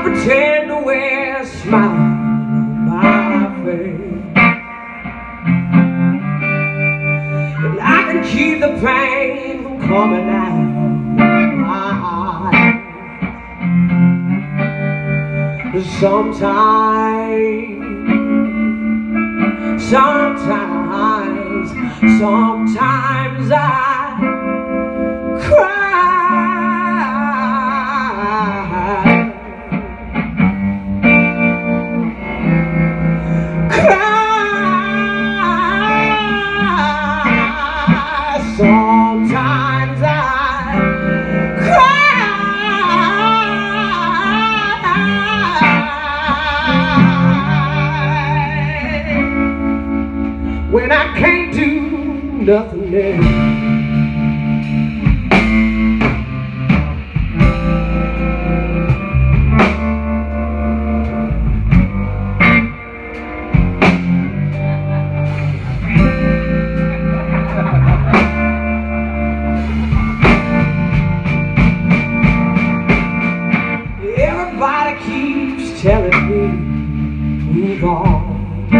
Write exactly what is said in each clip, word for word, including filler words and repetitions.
pretend to wear a smile on my face, and I can keep the pain from coming out my eyes. Sometimes, sometimes, sometimes I cry. Sometimes I cry when I can't do nothing else. Everybody keeps telling me move on,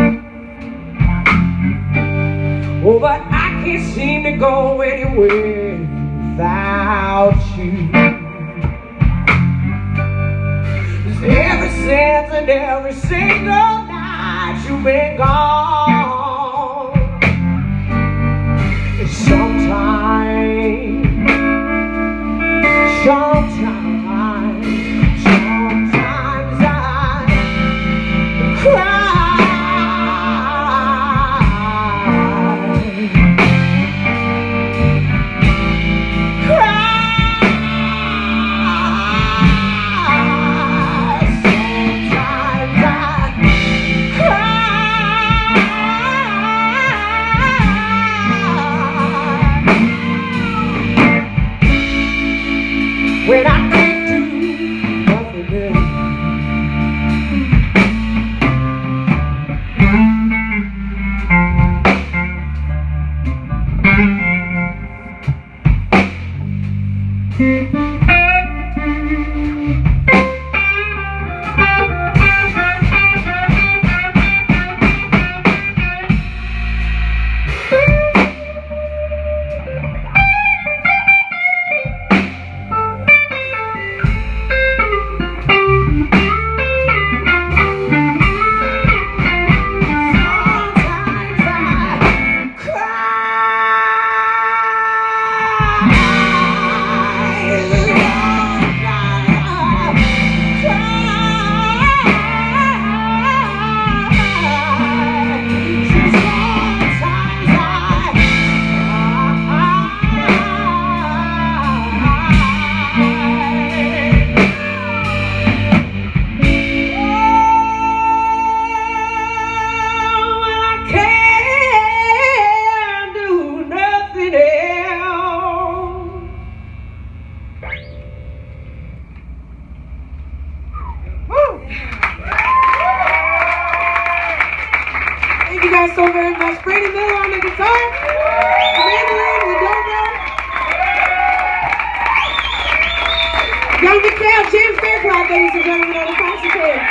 oh, but I can't seem to go anywhere without you. 'Cause ever since and every single night you've been gone, and sometimes, sometimes when I can't do nothing else. Thank you guys so very much. Brady Miller on the guitar, Mandarin, the dobro, Young McPhail, James Fairclough, ladies and gentlemen, on the concert.